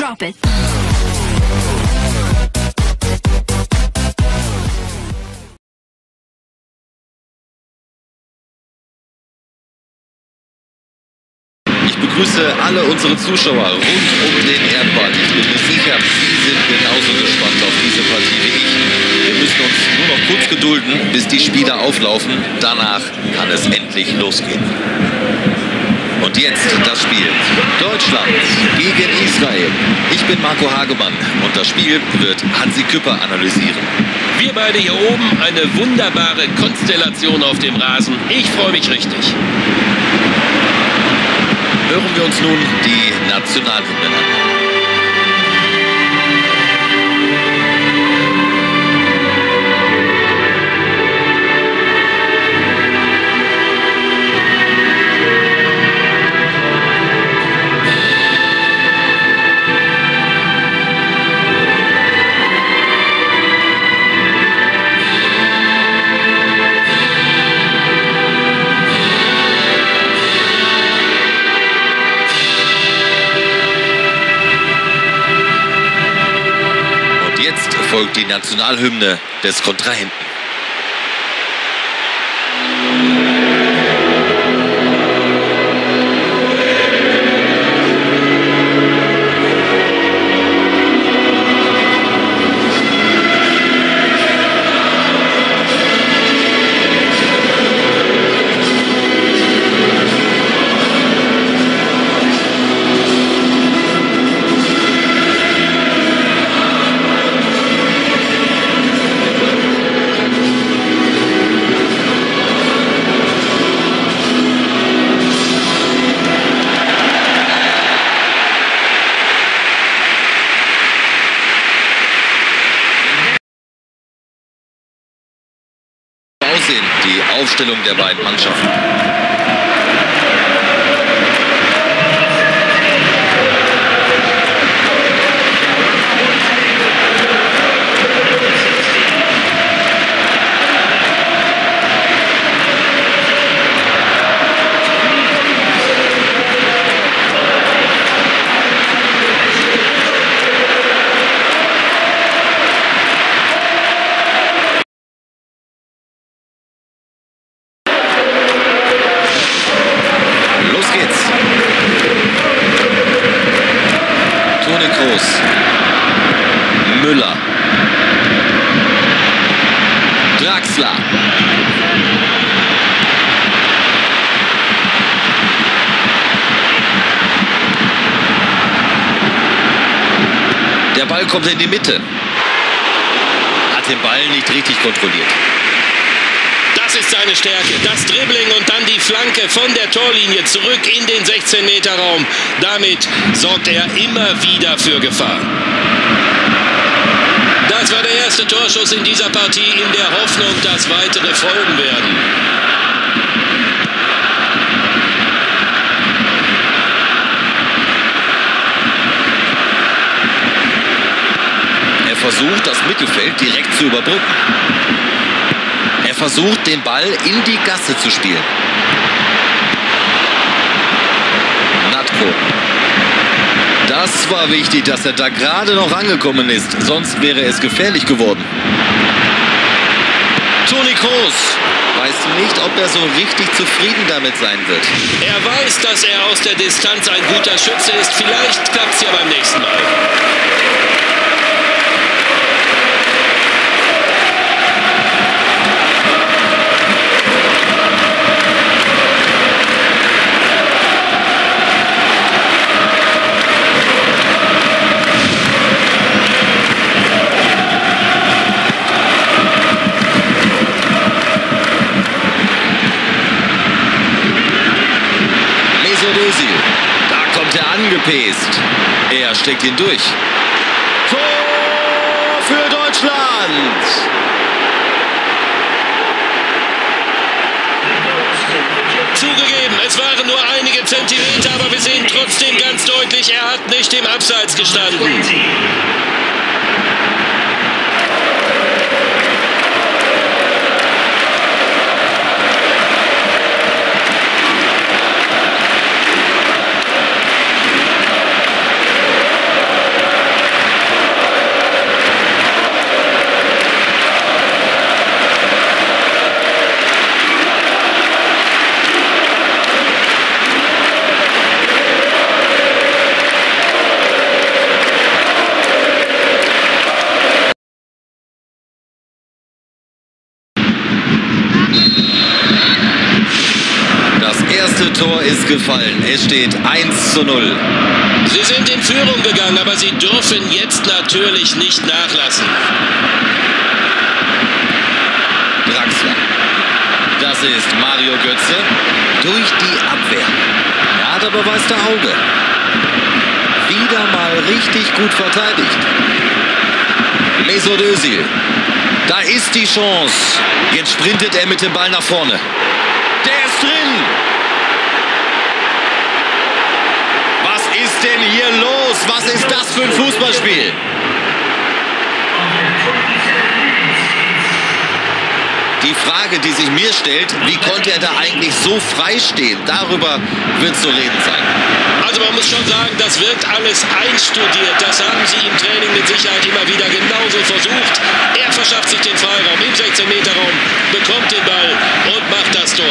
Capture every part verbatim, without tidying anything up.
Drop it. Ich begrüße alle unsere Zuschauer rund um den Erdball. Ich bin mir sicher, Sie sind genauso gespannt auf diese Partie wie ich. Wir müssen uns nur noch kurz gedulden, bis die Spieler auflaufen. Danach kann es endlich losgehen. Und jetzt das Spiel. Deutschland gegen Israel. Ich bin Marco Hagemann und das Spiel wird Hansi Küpper analysieren. Wir beide hier oben, eine wunderbare Konstellation auf dem Rasen. Ich freue mich richtig. Hören wir uns nun die Nationalhymne an. Folgt die Nationalhymne des Kontrahenten. Die Aufstellung der beiden Mannschaften. Müller. Draxler. Der Ball kommt in die Mitte. Hat den Ball nicht richtig kontrolliert. Das ist seine Stärke. Das Dribbling und dann die Flanke von der Torlinie zurück in den sechzehn Meter Raum. Damit sorgt er immer wieder für Gefahr. Das war der erste Torschuss in dieser Partie in der Hoffnung, dass weitere folgen werden. Er versucht, das Mittelfeld direkt zu überbrücken. Er versucht, den Ball in die Gasse zu spielen. Natko. Das war wichtig, dass er da gerade noch angekommen ist. Sonst wäre es gefährlich geworden. Toni Kroos weiß nicht, ob er so richtig zufrieden damit sein wird. Er weiß, dass er aus der Distanz ein guter Schütze ist. Vielleicht klappt es ja beim nächsten Mal. Da kommt er angepest. Er steckt ihn durch. Tor für Deutschland! Zugegeben, es waren nur einige Zentimeter, aber wir sehen trotzdem ganz deutlich, er hat nicht im Abseits gestanden. gefallen. Es steht eins zu null. Sie sind in Führung gegangen, aber sie dürfen jetzt natürlich nicht nachlassen. Draxler. Das ist Mario Götze. Durch die Abwehr. Er hat aber weiße Auge. Wieder mal richtig gut verteidigt. Mesut Özil. Da ist die Chance. Jetzt sprintet er mit dem Ball nach vorne. Der ist drin. Was ist denn hier los? Was ist das für ein Fußballspiel? Die Frage, die sich mir stellt, wie konnte er da eigentlich so frei stehen? Darüber wird zu reden sein. Also man muss schon sagen, das wirkt alles einstudiert. Das haben sie im Training mit Sicherheit immer wieder genauso versucht. Er verschafft sich den Freiraum im sechzehn Meter Raum, bekommt den Ball und macht das Tor.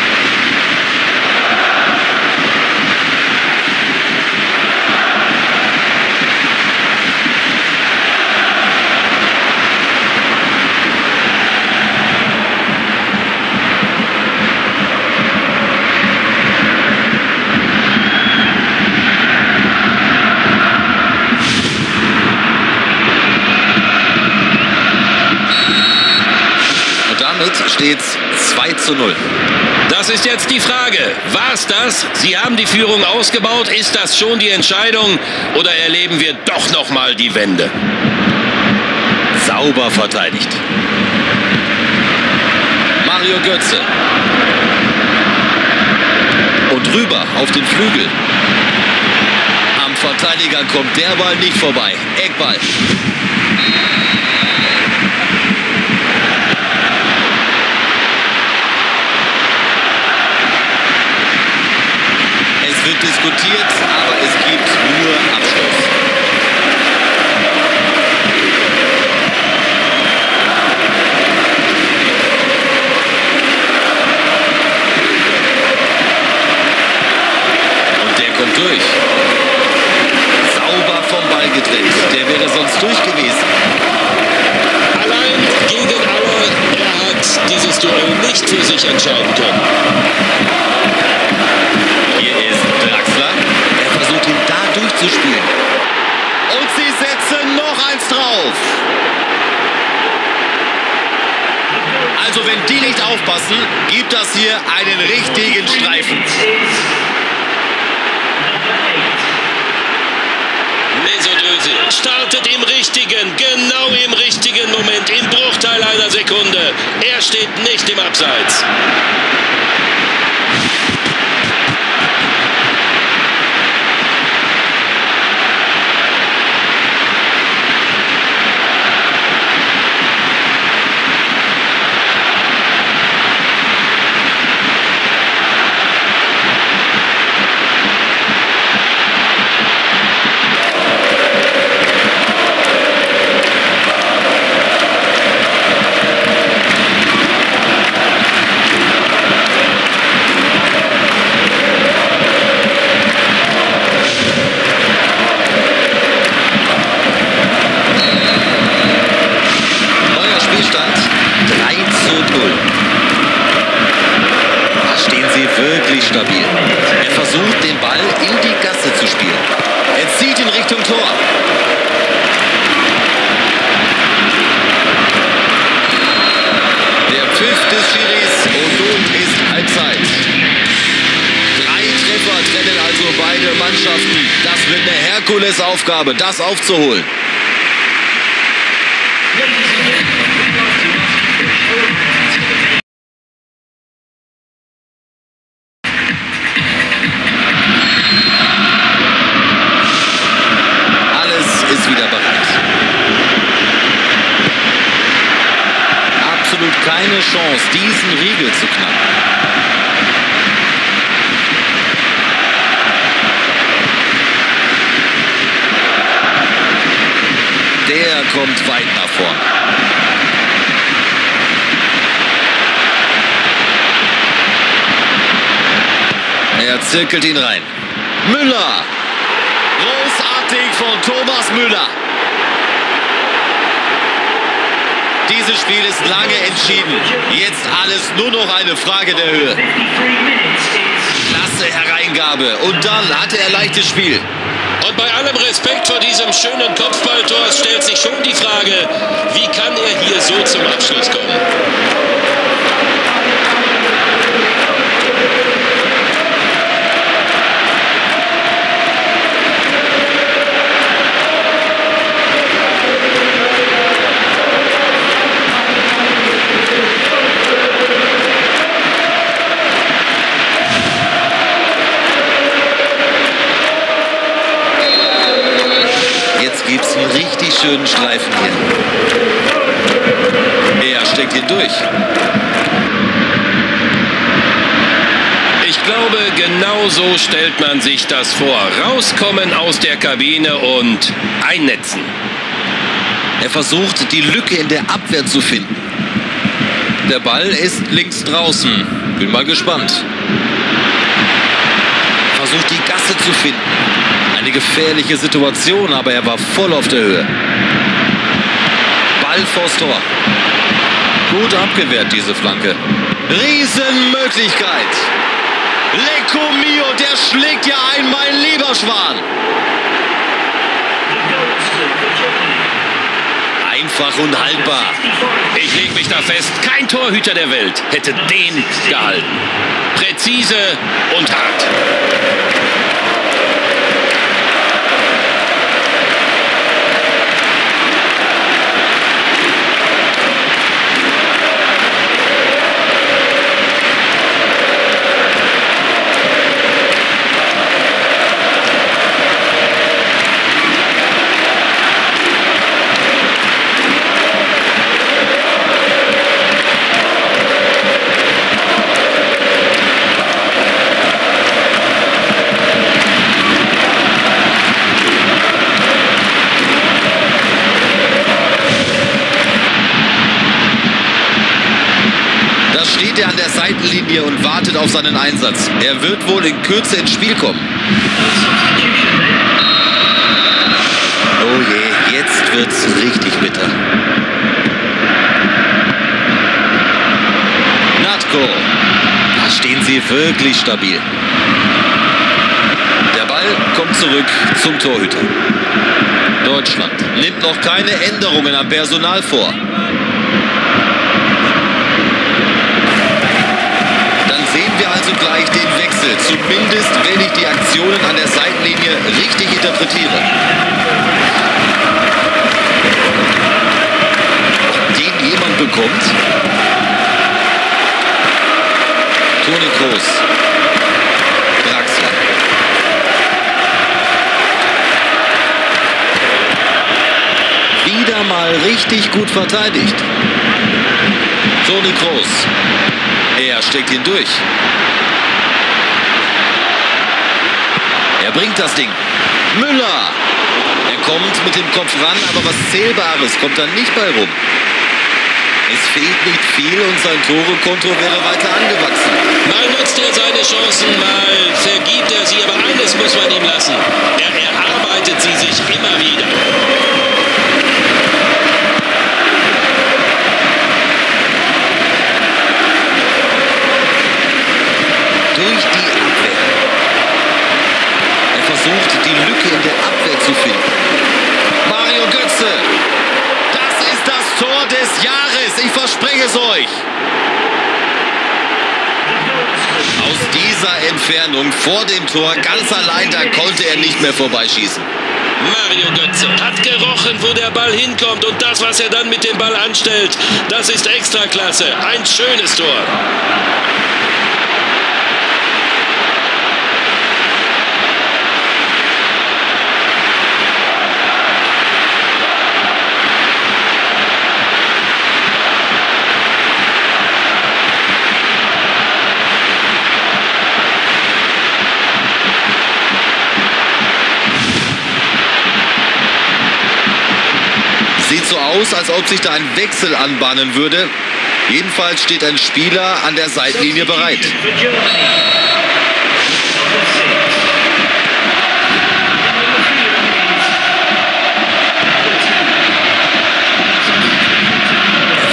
Steht zwei zu null. Das ist jetzt die Frage. War es das? Sie haben die Führung ausgebaut. Ist das schon die Entscheidung? Oder erleben wir doch noch mal die Wende? Sauber verteidigt. Mario Götze. Und rüber auf den Flügel. Am Verteidiger kommt der Ball nicht vorbei. Eckball. Wird diskutiert, aber es gibt nur Abschluss. Und der kommt durch. Sauber vom Ball getrennt. Der wäre sonst durch gewesen. Allein gegen alle. Er hat dieses Duell nicht für sich entscheiden können. Durchzuspielen. Und sie setzen noch eins drauf. Also wenn die nicht aufpassen, gibt das hier einen richtigen Streifen. Mesut Özil startet im richtigen, genau im richtigen Moment, im Bruchteil einer Sekunde. Er steht nicht im Abseits. Stabil. Er versucht, den Ball in die Gasse zu spielen. Er zieht in Richtung Tor. Der Pfiff des Schiris und nun ist Halbzeit. Drei Treffer trennen also beide Mannschaften. Das wird eine Herkulesaufgabe, das aufzuholen. Keine Chance, diesen Riegel zu knacken. Der kommt weit nach vorn. Er zirkelt ihn rein. Müller. Großartig von Thomas Müller. Dieses Spiel ist lange entschieden. Jetzt alles nur noch eine Frage der Höhe. Klasse Hereingabe. Und dann hatte er leichtes Spiel. Und bei allem Respekt vor diesem schönen Kopfballtor stellt sich schon die Frage, wie kann er hier so zum Abschluss kommen? Gibt es einen richtig schönen Streifen hier. Er steckt ihn durch. Ich glaube, genau so stellt man sich das vor. Rauskommen aus der Kabine und einnetzen. Er versucht, die Lücke in der Abwehr zu finden. Der Ball ist links draußen. Bin mal gespannt. Versucht, die Gasse zu finden. Eine gefährliche Situation, aber er war voll auf der Höhe. Ball vors Tor. Gut abgewehrt, diese Flanke. Riesenmöglichkeit. Lecco mio, der schlägt ja ein, mein lieber Schwan. Einfach und haltbar. Ich leg mich da fest, kein Torhüter der Welt hätte den gehalten. Präzise und hart. Steht er an der Seitenlinie und wartet auf seinen Einsatz. Er wird wohl in Kürze ins Spiel kommen. Oh je, jetzt wird's richtig bitter. Natko. Da stehen sie wirklich stabil. Der Ball kommt zurück zum Torhüter. Deutschland nimmt noch keine Änderungen am Personal vor. Sehen wir also gleich den Wechsel, zumindest wenn ich die Aktionen an der Seitenlinie richtig interpretiere. Ob den jemand bekommt? Toni Kroos. Draxler. Wieder mal richtig gut verteidigt. Toni Kroos. Er steckt ihn durch. Er bringt das Ding. Müller. Er kommt mit dem Kopf ran, aber was Zählbares kommt dann nicht bei rum. Es fehlt nicht viel und sein Torekonto wäre weiter angewachsen. Mal nutzt er seine Chancen, mal vergibt er sie, aber eines muss man ihm lassen. Er erarbeitet sie sich immer wieder. Durch die Abwehr. Er versucht, die Lücke in der Abwehr zu finden. Mario Götze. Das ist das Tor des Jahres. Ich verspreche es euch. Aus dieser Entfernung vor dem Tor, ganz allein, da konnte er nicht mehr vorbeischießen. Mario Götze hat gerochen, wo der Ball hinkommt. Und das, was er dann mit dem Ball anstellt, das ist Extraklasse. Ein schönes Tor. Sieht so aus, als ob sich da ein Wechsel anbahnen würde. Jedenfalls steht ein Spieler an der Seitenlinie bereit. Er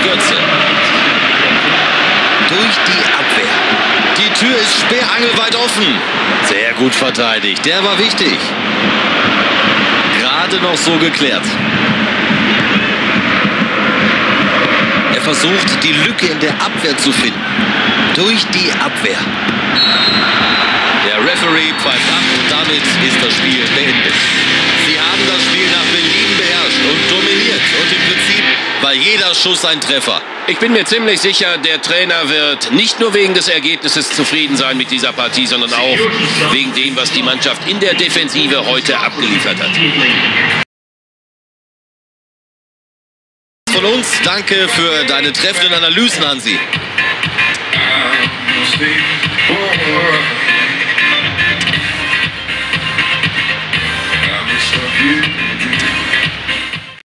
Götze. Durch die Abwehr. Die Tür ist sperrangelweit offen. Sehr gut verteidigt. Der war wichtig. Gerade noch so geklärt. Er versucht, die Lücke in der Abwehr zu finden. Durch die Abwehr. Der Referee pfeift ab und damit ist das Spiel beendet. Sie haben das Spiel nach Belieben beherrscht und dominiert. Und im Prinzip war jeder Schuss ein Treffer. Ich bin mir ziemlich sicher, der Trainer wird nicht nur wegen des Ergebnisses zufrieden sein mit dieser Partie, sondern auch wegen dem, was die Mannschaft in der Defensive heute abgeliefert hat. Von uns danke für deine treffenden Analysen, Hansi.